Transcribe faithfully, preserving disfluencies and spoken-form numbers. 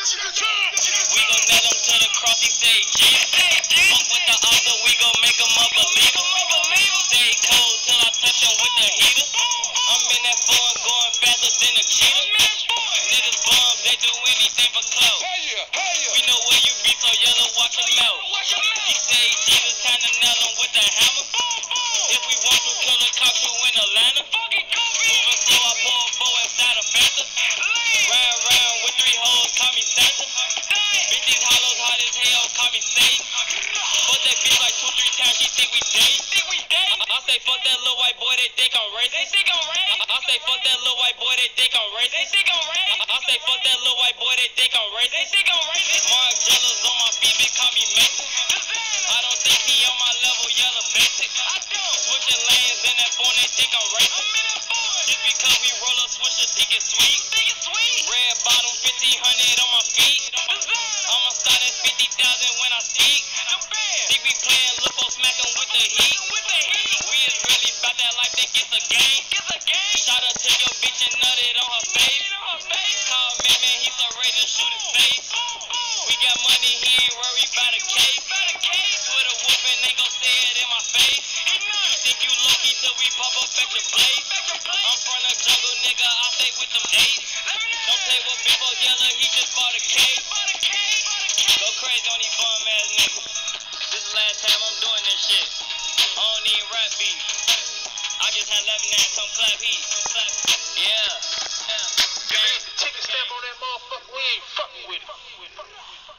We gon' nail him to the cross, he say G. Fuck with the author, we gon' make him a believer. Stay cold till I touch him with the heater. I'm in that phone going faster than a cheetah. Niggas bums, they do anything for clout. We know where you be, so yellow, watch him melt. He say Jesus kinda nail him with the hammer. If we want to kill the cops, you in Atlanta. Moving slow, I pull a bow inside a Fanta. Round, round with three hoes, call me Santa. Bitch, these hollows hot as hell, call me safe. Fuck that bitch like two, three times, she think we date. I, I say fuck that little white boy, they think I'm racist. I, I say fuck that little white boy, they think I'm racist. I, I say fuck that little white boy, they think I'm racist. Mark Jellas on my feet, they call me Mason. I don't think he on my level, yellow basic. Switching lanes in that phone, they think I'm racist. Just because we roll up switcher, think it's sweet. Red bottom, fifteen hundred on my feet. I'ma start at fifty thousand when I speak. Think we playing, look for smacking with the heat. We is really about that life, think it's a game. Shot her to your bitch and nutted on her face. Call me, man, he's so ready to shoot his face. We got money, he ain't worried about a case. With a whoop and they gon' say it in my face. You think you lucky till we pop up at your place. I'm from the jungle, nigga, I stay with them eight. Don't play with Big Bo Yellow, he just bought a cake. Go crazy on these bum ass niggas. This is the last time I'm doing this shit. I don't need rap beef. I just had eleven nine come clap heat. Yeah. Yeah. If it's the ticket stamp on that motherfucker, we ain't fucking with it.